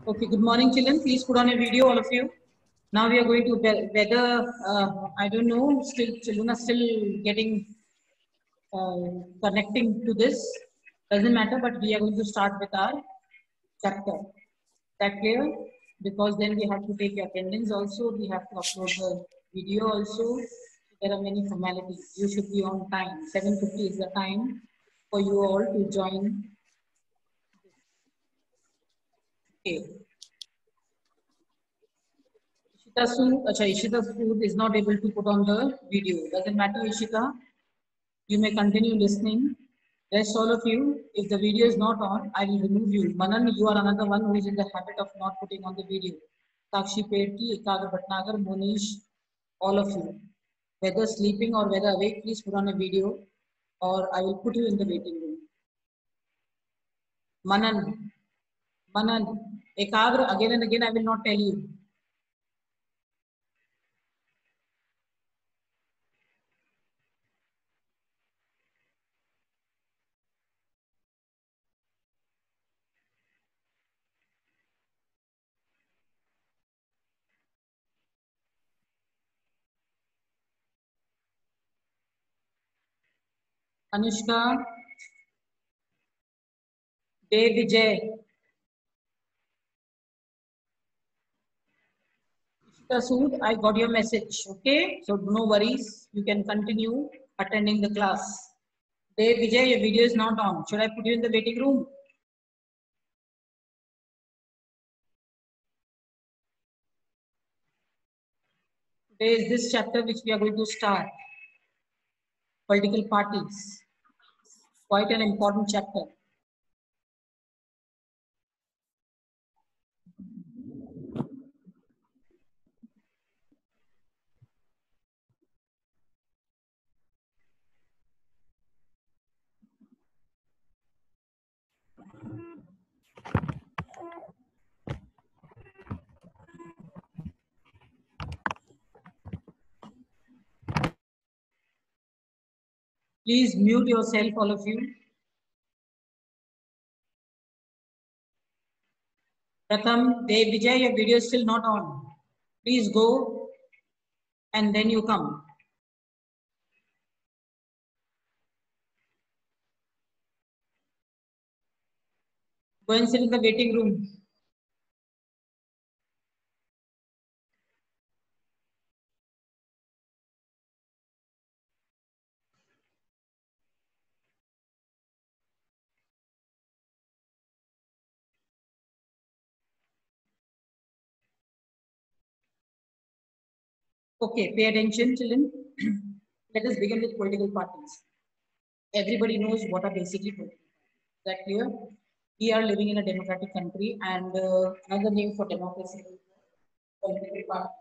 Okay, good morning, children. Please put on a video, all of you. Now we are going to whether I don't know. Still, children are still getting connecting to this. Doesn't matter, but we are going to start with our chapter. That clear? Because then we have to take your attendance also. We have to upload the video also. There are many formalities. You should be on time. 7:50 is the time for you all to join. Okay. Ishita Sood is not able to put on the video. Doesn't matter, Ishita. You may continue listening. Rest all of you, if the video is not on, I will remove you. Manan, you are another one who is in the habit of not putting on the video. Sakshi Petki, Ekagar Bhatnagar, Monish, all of you. Whether sleeping or whether awake, please put on a video or I will put you in the waiting room. Manan, Ekagar, again and again I will not tell you. Anushka, Dev Vijay, Sood, I got your message. Okay, so no worries. You can continue attending the class. Dev Vijay, your video is not on. Should I put you in the waiting room? Today is this chapter which we are going to start. Political parties. Quite an important chapter. Please mute yourself, all of you. Pratham, Dev Vijay, your video is still not on. Please go and then you come. Go and sit in the waiting room. Okay, pay attention, children. Let us begin with political parties. Everybody knows what are basically political parties. Is that clear? We are living in a democratic country, and another name for democracy is political party.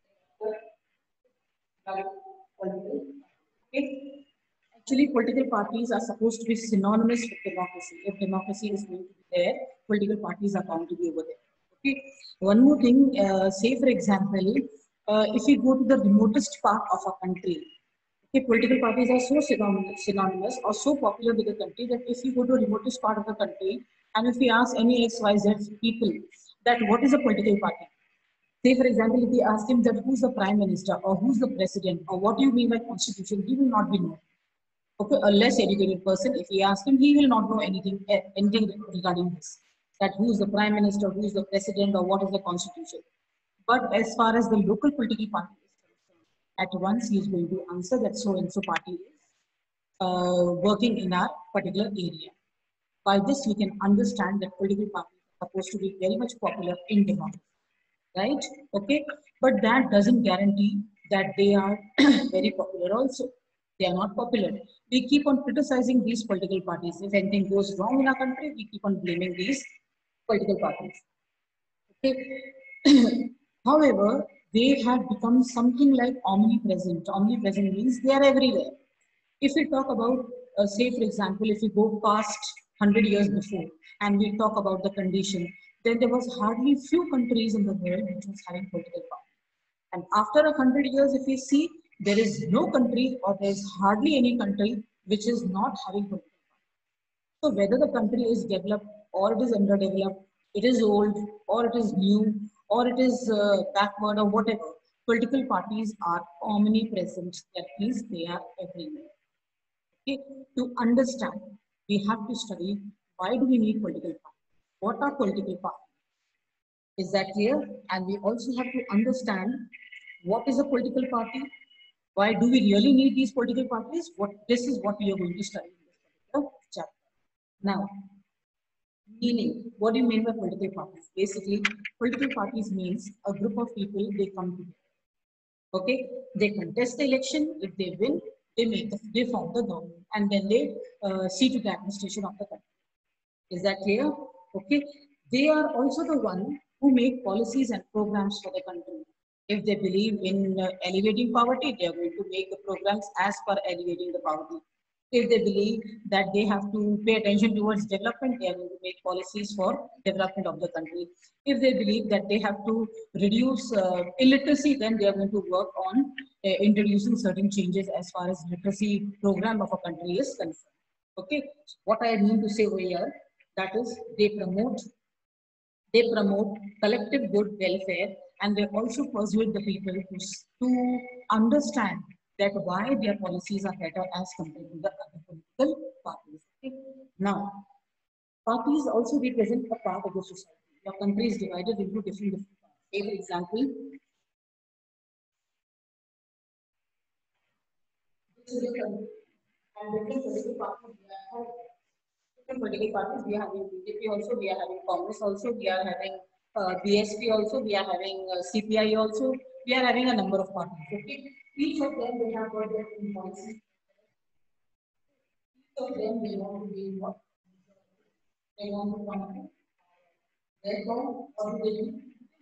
Okay. Actually, political parties are supposed to be synonymous with democracy. If democracy is going to be there, political parties are bound to be over there. Okay. One more thing, say for example, if we go to the remotest part of a country, okay, political parties are so synonymous or so popular with the country that if you go to the remotest part of the country and if we ask any XYZ people that what is a political party, say, for example, if we ask him that who's the prime minister or who's the president or what do you mean by constitution, he will not be known. Okay, a less educated person, if we ask him, he will not know anything regarding this. That who's the prime minister, who's the president, or what is the constitution. But as far as the local political party is concerned, at once he is going to answer that so and so party is working in our particular area. By this, we can understand that political parties are supposed to be very much popular in democracy, right? Okay, but that doesn't guarantee that they are very popular also. They are not popular. We keep on criticizing these political parties. If anything goes wrong in our country, we keep on blaming these political parties. Okay. However, they have become something like omnipresent. Omnipresent means they are everywhere. If we talk about, say, for example, if we go past 100 years before and we talk about the condition, then there was hardly few countries in the world which was having political power. And after 100 years, if we see, there is no country or there is hardly any country which is not having political power. So whether the country is developed or it is underdeveloped, it is old or it is new or it is backward or whatever, political parties are omnipresent. That means they are everywhere. Okay? To understand, we have to study why do we need political parties? What are political parties? Is that clear? And we also have to understand what is a political party? Why do we really need these political parties? This is what we are going to study in this particular chapter. Now, meaning. What do you mean by political parties? Basically, political parties means a group of people, they come together. Okay, they contest the election. If they win, they form the government, and then they see to the administration of the country. Is that clear? Okay. They are also the one who make policies and programs for the country. If they believe in alleviating poverty, they are going to make the programs as per alleviating the poverty. If they believe that they have to pay attention towards development, they are going to make policies for development of the country. If they believe that they have to reduce illiteracy, then they are going to work on introducing certain changes as far as literacy program of a country is concerned. Okay, what I mean to say over here, that is they promote collective good welfare, and they also persuade the people to understand that why their policies are better as compared to the other political parties. Okay? Now, parties also represent a part of the society. Your country is divided into different parts. Say, for example, this is a country, and different political parties political parties. We are having BJP also, we are having Congress also, we are having BSP also, we are having CPI also, we are having a number of parties. Okay, each of them they have got their own policy. Each of them they want to be what they want to come. Therefore, what do they do?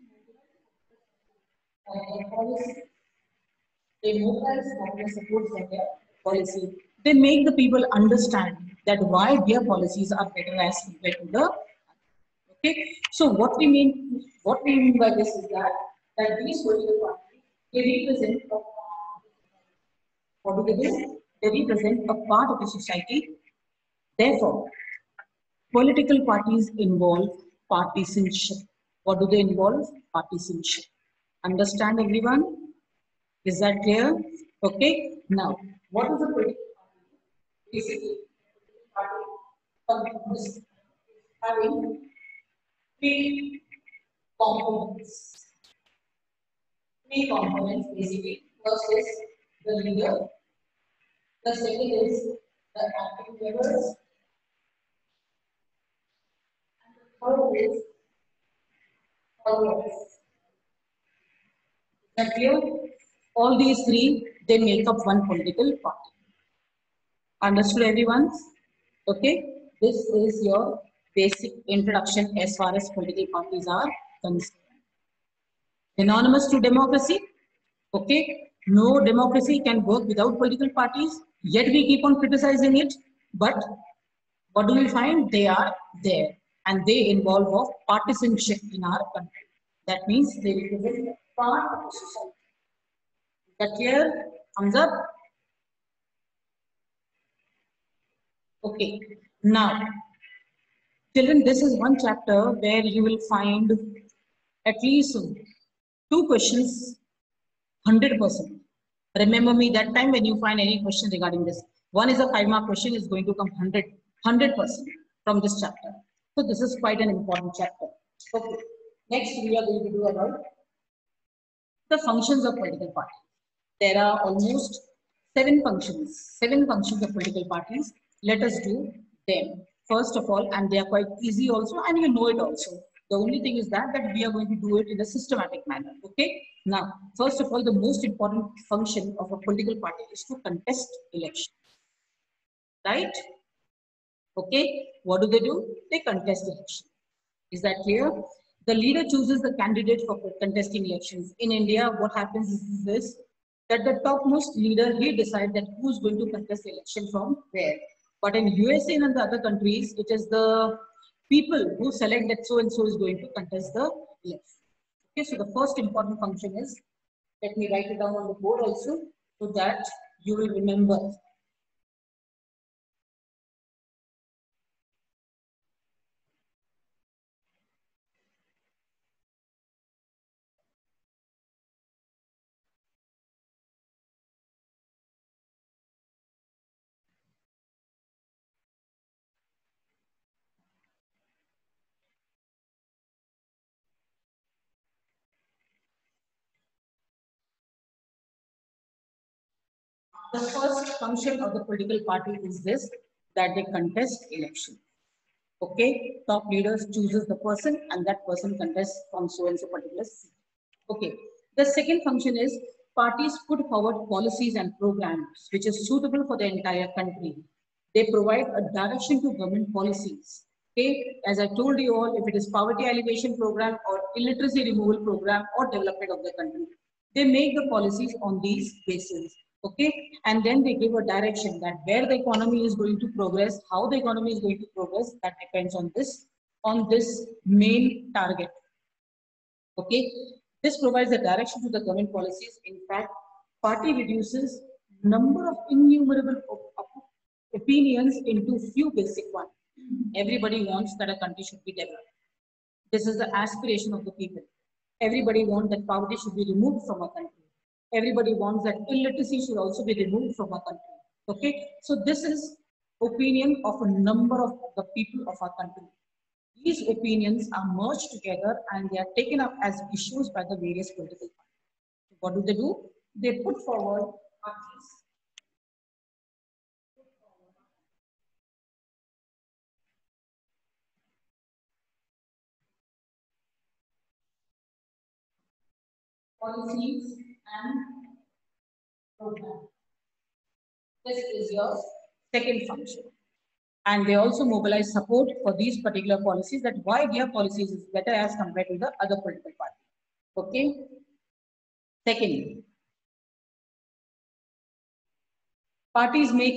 Their policy. They mobilize popular support for their policy. They make the people understand that why their policies are better as compared to the. Okay, so what we mean by this is that these political parties they represent a what do they do? They represent a part of the society. Therefore, political parties involve partisanship. What do they involve? Partisanship. Understand everyone? Is that clear? Okay. Now, what is a political party? Basically, party consists having three components. Three components basically. First is the leader, the second is the active members, third is followers. That clear? All these three they make up one political party. Understood everyone? Okay. This is your basic introduction as far as political parties are concerned. Synonymous to democracy. Okay, no democracy can work without political parties, yet we keep on criticizing it. But what do we find? They are there and they involve of partisanship in our country. That means they represent part of the society. Is that clear? Thumbs up. Okay, now, children, this is one chapter where you will find at least two questions 100%. Remember me that time when you find any question regarding this. One is a 5-mark question is going to come 100% from this chapter. So this is quite an important chapter. Okay. Next we are going to do about the functions of political parties. There are almost seven functions of political parties. Let us do them. First of all, and they are quite easy also, and you know it also. The only thing is that we are going to do it in a systematic manner. Okay. Now, first of all, the most important function of a political party is to contest election. Right? Okay. What do? They contest election. Is that clear? The leader chooses the candidate for contesting elections. In India, what happens is this, that the topmost leader, he decides that who's going to contest the election from where. But in USA and the other countries, it is the people who select that so and so is going to contest the election. Okay, so the first important function is, let me write it down on the board also, so that you will remember. The first function of the political party is this, that they contest election. Okay, top leaders chooses the person and that person contests from so and so particular seat. Okay, the second function is parties put forward policies and programs which is suitable for the entire country. They provide a direction to government policies. Okay, as I told you all, if it is poverty alleviation program or illiteracy removal program or development of the country, they make the policies on these bases. Okay, and then they give a direction that where the economy is going to progress, how the economy is going to progress, that depends on this main target. Okay, this provides a direction to the government policies. In fact, party reduces number of innumerable opinions into few basic ones. Everybody wants that a country should be developed. This is the aspiration of the people. Everybody wants that poverty should be removed from our country. Everybody wants that illiteracy should also be removed from our country. Okay, so this is opinion of a number of the people of our country. These opinions are merged together and they are taken up as issues by the various political parties. What do? They put forward policies and programs. This is your second function. And they also mobilize support for these particular policies, that why their policies is better as compared to the other political party. Okay. Second, parties make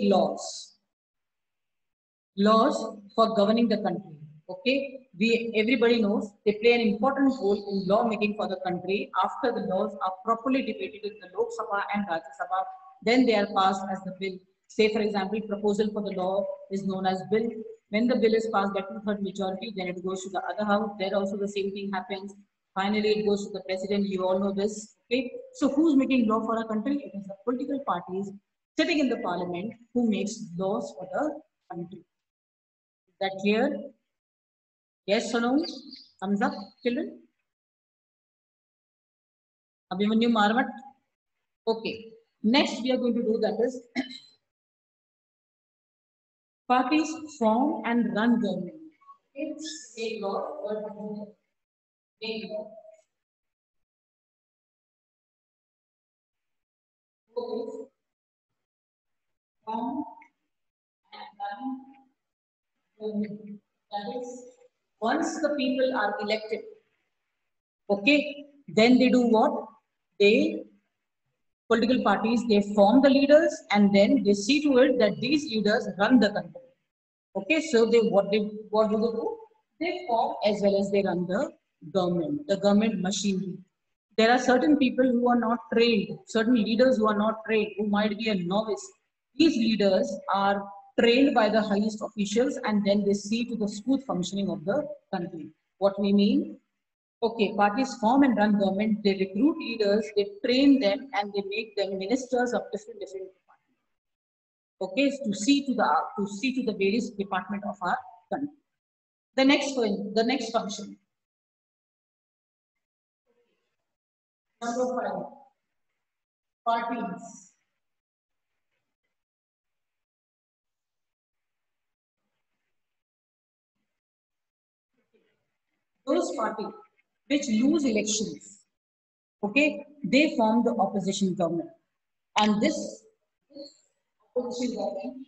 laws for governing the country. Okay, everybody knows they play an important role in law making for the country. After the laws are properly debated in the Lok Sabha and Rajya Sabha, then they are passed as the bill. Say for example, proposal for the law is known as bill. When the bill is passed by 2/3 majority, then it goes to the other house. There also the same thing happens. Finally, it goes to the president. You all know this. Okay, so who's making law for our country? It is the political parties sitting in the parliament who makes laws for the country. Is that clear? Yes or no? Thumbs up, children. Abhimanyu Marvat. Okay. Next, we are going to do that is parties form and run government. It's a law or make law. Okay. Form and run government. That is, once the people are elected, okay, then they do what? They political parties, they form the leaders and then they see to it that these leaders run the country. Okay, so what do they do? They form as well as they run the government machinery. There are certain people who are not trained, certain leaders who are not trained, who might be a novice. These leaders are trained by the highest officials and then they see to the smooth functioning of the country. What we mean? Okay, parties form and run government. They recruit leaders, they train them, and they make them ministers of different departments. Okay, to see to the various department of our country. The next one, the next function. Number 5. Parties. Those parties which lose elections, okay, they form the opposition government. And this opposition government,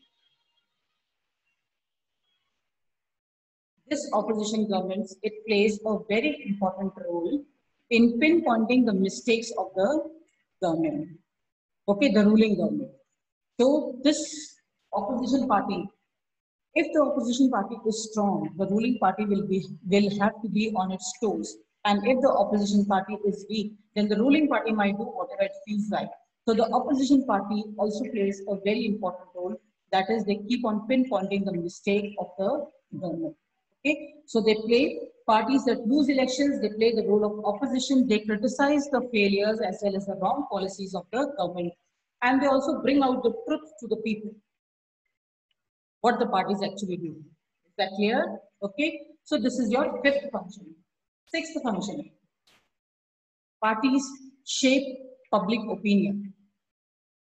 this opposition government, it plays a very important role in pinpointing the mistakes of the government, okay, the ruling government. So this opposition party, if the opposition party is strong, the ruling party will have to be on its toes. And if the opposition party is weak, then the ruling party might do whatever it feels like. So the opposition party also plays a very important role. That is, they keep on pinpointing the mistake of the government. Okay, so they play parties that lose elections. They play the role of opposition. They criticize the failures as well as the wrong policies of the government, and they also bring out the truth to the people what the parties actually do. Is that clear? Okay. So this is your 5th function. 6th function. Parties shape public opinion.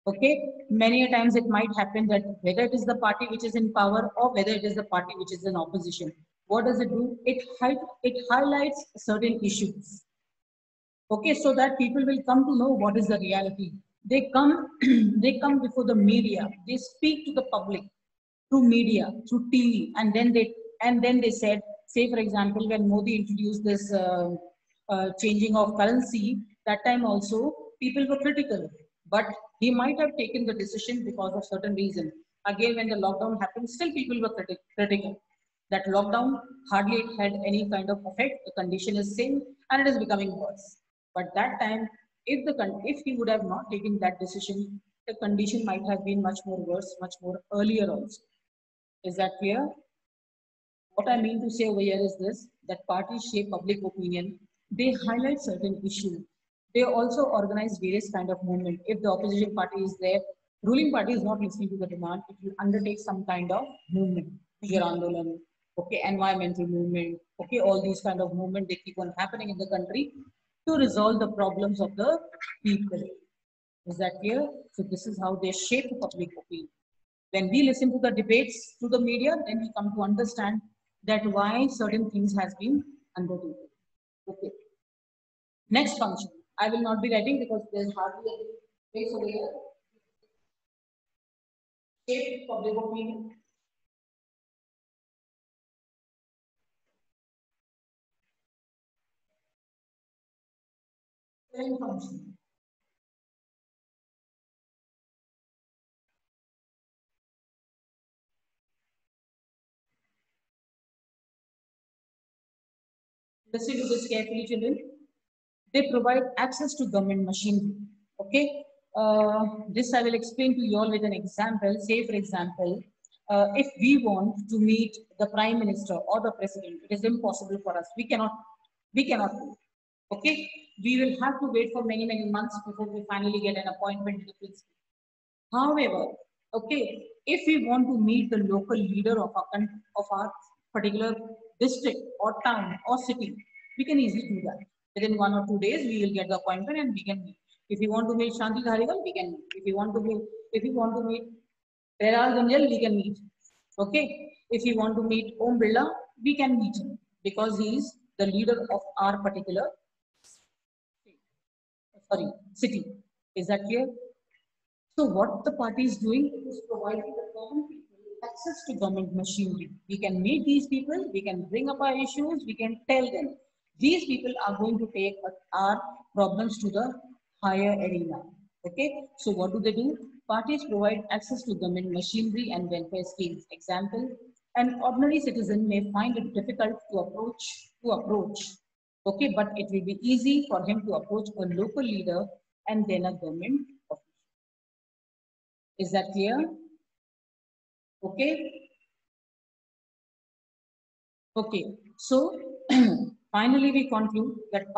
Okay, many a times it might happen that whether it is the party which is in power or whether it is the party which is in opposition, what does it do? It highlights certain issues. Okay, so that people will come to know what is the reality. They come, they come before the media. They speak to the public through media, through TV, and then they said, say for example, when Modi introduced this changing of currency, that time also people were critical, but he might have taken the decision because of certain reason. Again, when the lockdown happened, still people were critical. That lockdown hardly it had any kind of effect. The condition is same and it is becoming worse. But that time, if he would have not taken that decision, the condition might have been much more worse, much more earlier also. Is that clear? What I mean to say over here is this, that parties shape public opinion. They highlight certain issues. They also organize various kind of movement. If the opposition party is there, ruling party is not listening to the demand, it will undertake some kind of movement. Andolan, okay, environmental movement, okay, all these kind of movement, they keep on happening in the country to resolve the problems of the people. Is that clear? So this is how they shape the public opinion. When we listen to the debates through the media, then we come to understand that why certain things has been undertaken. Okay. Next function. I will not be writing because there's hardly any space over here. Shape public opinion. Second function. Listen to this carefully, children. They provide access to government machinery. Okay, this I will explain to you all with an example. Say, for example, if we want to meet the prime minister or the president, it is impossible for us. We cannot do it. Okay, we will have to wait for many months before we finally get an appointment to the principal. However, okay, if we want to meet the local leader of our particular district or town or city, we can easily do that. Within 1 or 2 days, we will get the appointment and we can meet. If you want to meet Shanti Dhariwal, we can meet. If you want to meet Peral Ganjal, we can meet. Okay. If you want to meet Om Birla, we can meet him because he is the leader of our particular city. Is that clear? So what the party is doing is providing the common people access to government machinery. We can meet these people, we can bring up our issues, we can tell them. These people are going to take our problems to the higher arena. Okay, so what do? Parties provide access to government machinery and welfare schemes. Example, an ordinary citizen may find it difficult to approach. Okay, but it will be easy for him to approach a local leader and then a government official. Is that clear? Okay. Okay. So finally, we conclude that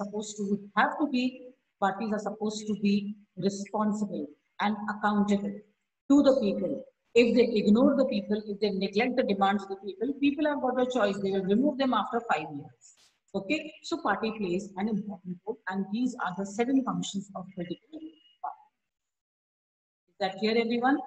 parties are supposed to be responsible and accountable to the people. If they ignore the people, if they neglect the demands of the people have got a choice. They will remove them after 5 years. Okay. So party plays an important role, and these are the 7 functions of political party. Is that clear, everyone?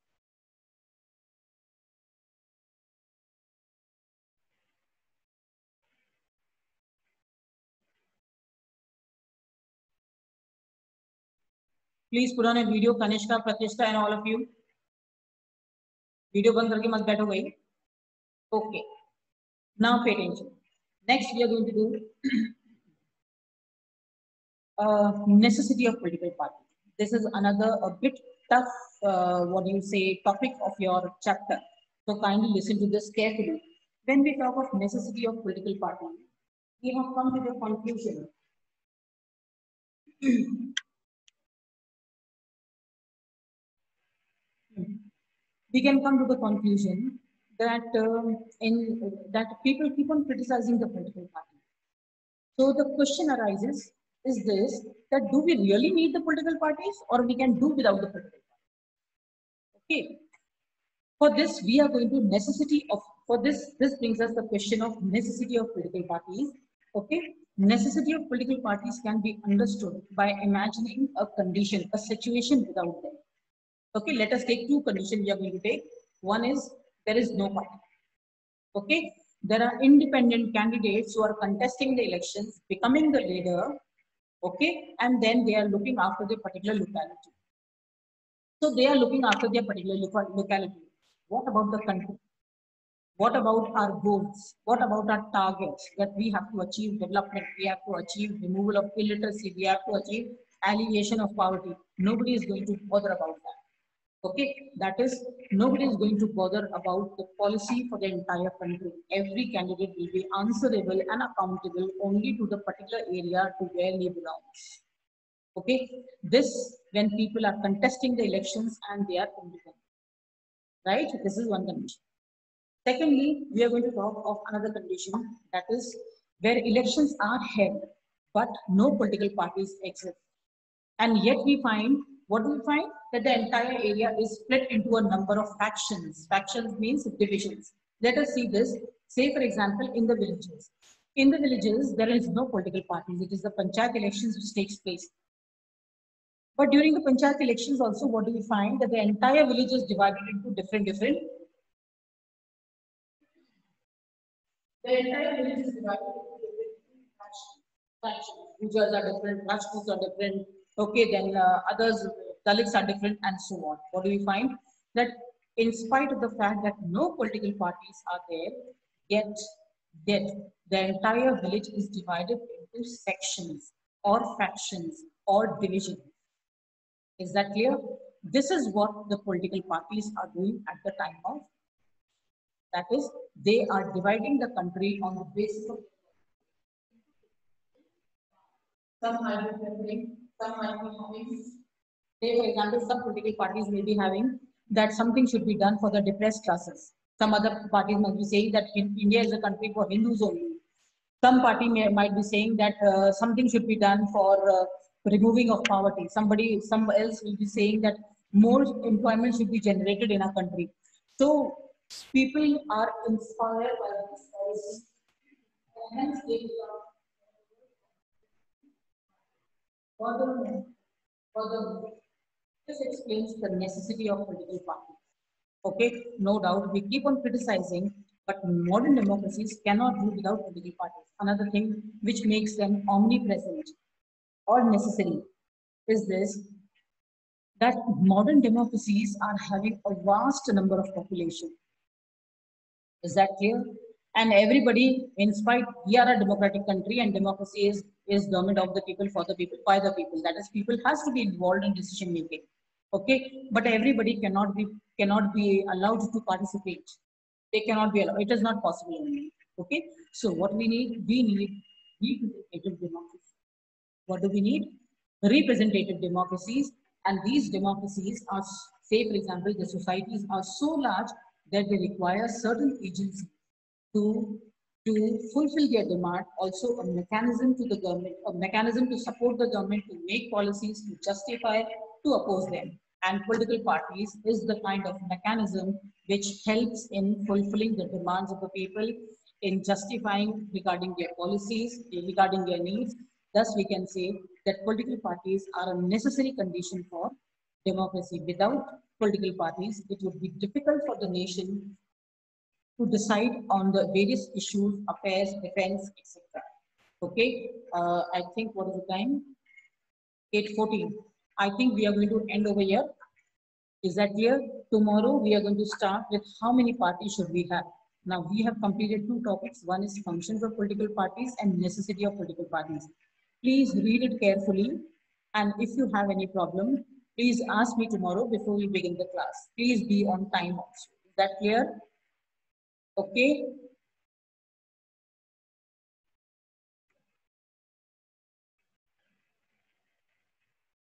Please put on a video, Kanishka, Pratishtha, and all of you. Video बंद करके मत बैठो भाई. Okay. Now pay attention. Next, we are going to do necessity of political party. This is another a bit tough, topic of your chapter. So kindly listen to this carefully. When we talk of necessity of political party, we have come to the conclusion. We can come to the conclusion that that people keep on criticizing the political party. So the question arises is this, that do we really need the political parties or we can do without the political parties? Okay. For this, we are going to this brings us the question of necessity of political parties. Okay. Necessity of political parties can be understood by imagining a condition, a situation without them. Okay, let us take two conditions we are going to take. One is there is no party. Okay, there are independent candidates who are contesting the elections, becoming the leader. Okay, and then they are looking after the particular locality. So they are looking after their particular locality. What about the country? What about our goals? What about our targets that we have to achieve development? We have to achieve removal of illiteracy. We have to achieve alleviation of poverty. Nobody is going to bother about that. Okay, that is, nobody is going to bother about the policy for the entire country. Every candidate will be answerable and accountable only to the particular area to where he belongs. Okay, this when people are contesting the elections and they are independent, right? This is one condition. Secondly, we are going to talk of another condition, that is where elections are held, but no political parties exist. And yet we find, what do we find? That the entire area is split into a number of factions. Factions means divisions. Let us see this. Say, for example, in the villages. In the villages, there is no political parties. It is the panchayat elections which takes place. But during the panchayat elections also, what do we find? That the entire village is divided into different the entire village is divided into different factions. Gujars are different, Rajputs are different, okay, then others, Dalits are different, and so on. What do we find? That in spite of the fact that no political parties are there, yet the entire village is divided into sections or factions or divisions. Is that clear? This is what the political parties are doing at the time of, that is, they are dividing the country on the basis of some might be preferring, some might be having, say for example, some political parties may be having that something should be done for the depressed classes. Some other parties might be saying that India is a country for Hindus only. Some party might be saying that something should be done for removing of poverty. Some else will be saying that more employment should be generated in our country. So people are inspired by this policy, and hence they become further, further. This explains the necessity of political parties. Okay, no doubt we keep on criticizing, but modern democracies cannot do without political parties. Another thing which makes them omnipresent or necessary is this, that modern democracies are having a vast number of population. Is that clear? And everybody, in spite, we are a democratic country and democracy is government of the people, for the people, by the people. That is, people has to be involved in decision making. Okay, but everybody cannot be allowed to participate. They cannot be allowed. It is not possible only. Okay, so what we need representative democracy. What do we need? Representative democracies, and these democracies are, say for example, the societies are so large that they require certain agencies to to fulfill their demand, also a mechanism to the government, a mechanism to support the government to make policies, to justify, to oppose them. And political parties is the kind of mechanism which helps in fulfilling the demands of the people, in justifying regarding their policies, regarding their needs. Thus, we can say that political parties are a necessary condition for democracy. Without political parties, it would be difficult for the nation to decide on the various issues, affairs, defense, etc. Okay, I think what is the time? 8:14. I think we are going to end over here. Is that clear? Tomorrow we are going to start with how many parties should we have. Now we have completed two topics. One is functions of political parties and necessity of political parties. Please read it carefully, and if you have any problem, please ask me tomorrow before we begin the class. Please be on time also. Is that clear? Okay.